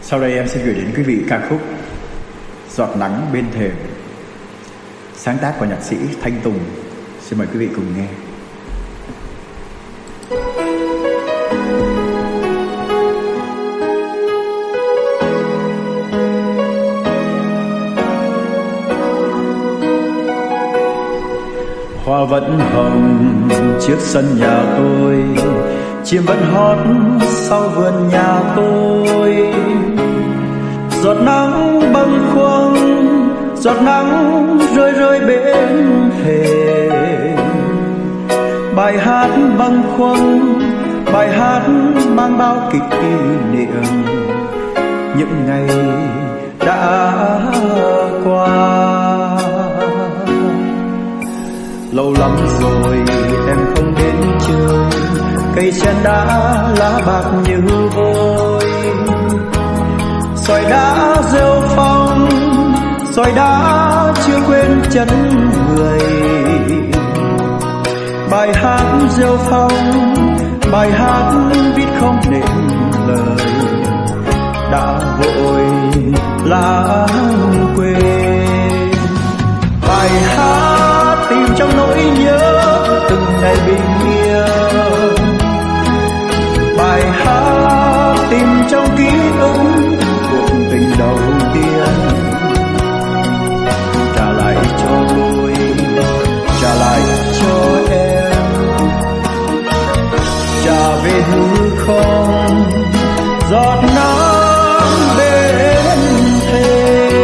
Sau đây em xin gửi đến quý vị ca khúc Giọt nắng bên thềm, sáng tác của nhạc sĩ Thanh Tùng. Xin mời quý vị cùng nghe. Hoa vẫn hồng trước sân nhà tôi, chim vẫn hót sau vườn nhà tôi. Giọt nắng bâng khuâng, giọt nắng rơi rơi bên thềm. Bài hát bâng khuâng, bài hát mang bao kỷ niệm những ngày đã qua. Lâu lắm rồi em không đến chơi, cây sen đã lá bạc như vôi. Xoài đã rêu phong, xoài đã chưa quên chân người. Bài hát rêu phong, bài hát viết không nên lời, đã vội lãng quên. Bài hát tìm trong nỗi nhớ từng ngày bình yên. Bài hát tìm trong ký ức cuộc tình đầu tiên. Trả lại cho tôi, trả lại cho em, trả về hư không giọt nắng bên thềm.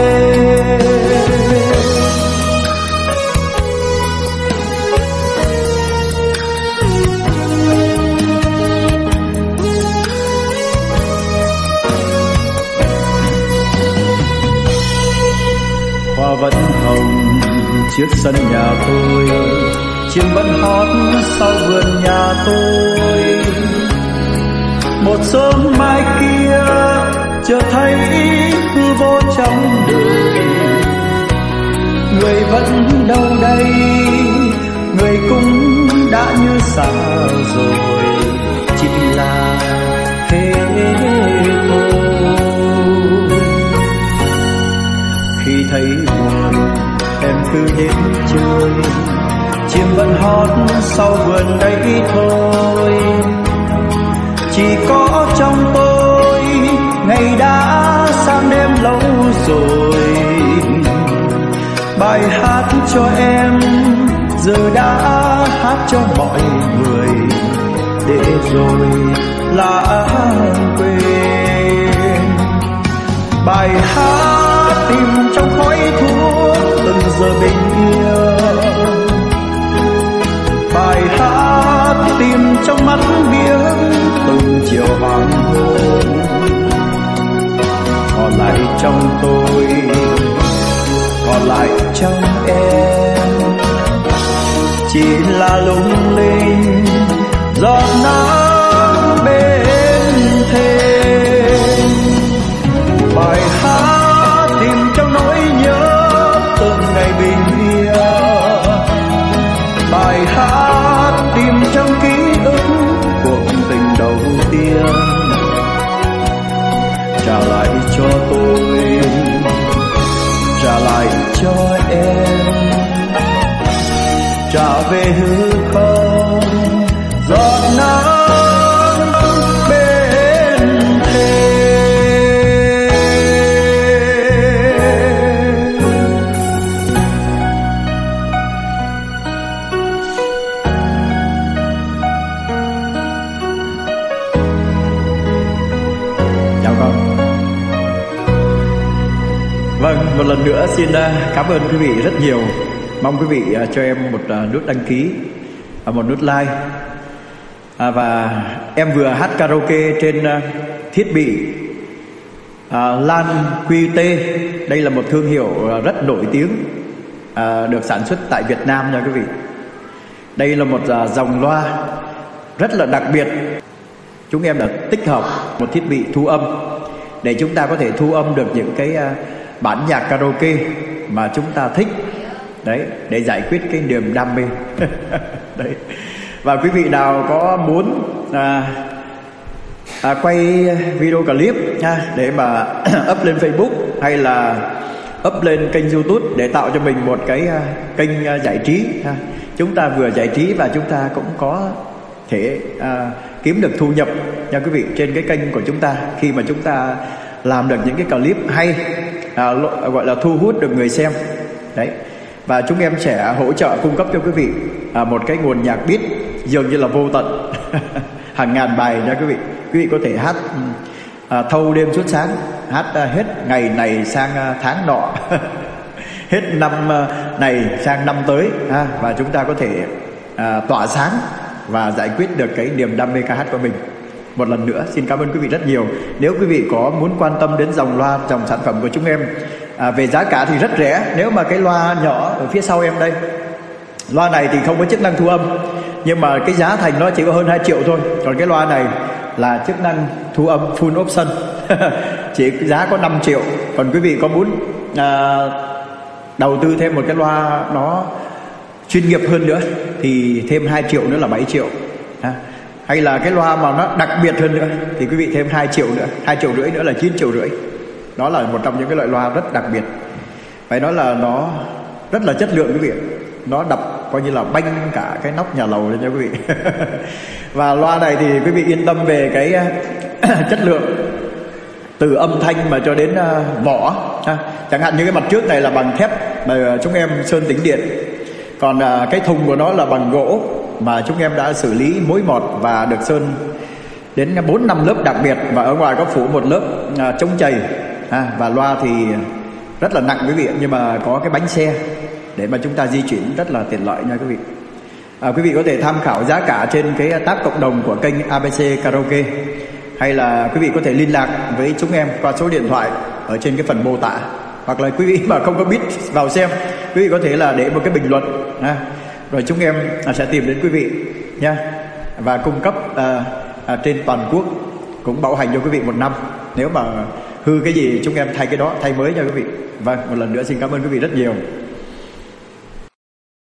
Hoa vẫn hồng trước sân nhà tôi, chim vẫn hót sau vườn nhà tôi. Một sớm mai kia chợt thấy hư vô trong đời. Người vẫn đâu đây, người cũng đã như xa rồi, chỉ là thế thôi. Khi thấy buồn em cứ đến chơi, chim vẫn hót sau vườn đây thôi. Chỉ có trong tôi ngày đã sang đêm lâu rồi. Bài hát cho em giờ đã hát cho mọi người, để rồi lãng quên. Bài hát tìm trong khói thuốc từng giờ bình yên. Bài hát tìm trong mắt biếc từng chiều hoàng hôn. Còn lại trong tôi, còn lại trong em, chỉ là lung linh giọt nắng bên thềm. Bài hát tìm trong nỗi nhớ từng ngày bình yên. Bài hát tìm trong ký ức cuộc tình đầu tiên. Trả lại cho tôi, trả lại cho em, trả về hư không giọt nắng bên thềm. Chào con. Vâng, một lần nữa xin cảm ơn quý vị rất nhiều. Mong quý vị cho em một nút đăng ký và một nút like. Và em vừa hát karaoke trên thiết bị Lan QT. Đây là một thương hiệu rất nổi tiếng, được sản xuất tại Việt Nam nha quý vị. Đây là một dòng loa rất là đặc biệt. Chúng em đã tích hợp một thiết bị thu âm để chúng ta có thể thu âm được những cái bản nhạc karaoke mà chúng ta thích. Đấy, để giải quyết cái niềm đam mê. Đấy. Và quý vị nào có muốn quay video clip nha, để mà up lên Facebook hay là up lên kênh YouTube để tạo cho mình một cái kênh giải trí ha. Chúng ta vừa giải trí và chúng ta cũng có thể kiếm được thu nhập nha quý vị trên cái kênh của chúng ta, khi mà chúng ta làm được những cái clip hay, gọi là thu hút được người xem đấy. Và chúng em sẽ hỗ trợ cung cấp cho quý vị một cái nguồn nhạc beat dường như là vô tận hàng ngàn bài nha quý vị. Quý vị có thể hát thâu đêm suốt sáng, hát hết ngày này sang tháng nọ hết năm này sang năm tới và chúng ta có thể tỏa sáng và giải quyết được cái niềm đam mê ca hát của mình. Một lần nữa xin cảm ơn quý vị rất nhiều. Nếu quý vị có muốn quan tâm đến dòng loa, dòng sản phẩm của chúng em, về giá cả thì rất rẻ. Nếu mà cái loa nhỏ ở phía sau em đây, loa này thì không có chức năng thu âm, nhưng mà cái giá thành nó chỉ có hơn 2 triệu thôi. Còn cái loa này là chức năng thu âm full option chỉ giá có 5 triệu. Còn quý vị có muốn đầu tư thêm một cái loa nó chuyên nghiệp hơn nữa thì thêm 2 triệu nữa là 7 triệu. Hay là cái loa mà nó đặc biệt hơn nữa thì quý vị thêm 2 triệu nữa, 2,5 triệu nữa là 9,5 triệu. Đó là một trong những cái loại loa rất đặc biệt. Phải nói là nó rất là chất lượng quý vị. Nó đập coi như là banh cả cái nóc nhà lầu lên cho quý vị. Và loa này thì quý vị yên tâm về cái chất lượng, từ âm thanh mà cho đến vỏ. Chẳng hạn như cái mặt trước này là bằng thép mà chúng em sơn tĩnh điện. Còn cái thùng của nó là bằng gỗ mà chúng em đã xử lý mối mọt và được sơn đến 4-5 lớp đặc biệt. Và ở ngoài có phủ một lớp chống chày. Và loa thì rất là nặng quý vị, nhưng mà có cái bánh xe để mà chúng ta di chuyển rất là tiện lợi nha quý vị. Quý vị có thể tham khảo giá cả trên cái tab cộng đồng của kênh ABC Karaoke, hay là quý vị có thể liên lạc với chúng em qua số điện thoại ở trên cái phần mô tả. Hoặc là quý vị mà không có biết vào xem, quý vị có thể là để một cái bình luận rồi chúng em sẽ tìm đến quý vị nha, và cung cấp trên toàn quốc, cũng bảo hành cho quý vị 1 năm. Nếu mà hư cái gì chúng em thay cái đó, thay mới cho quý vị. Vâng, một lần nữa xin cảm ơn quý vị rất nhiều.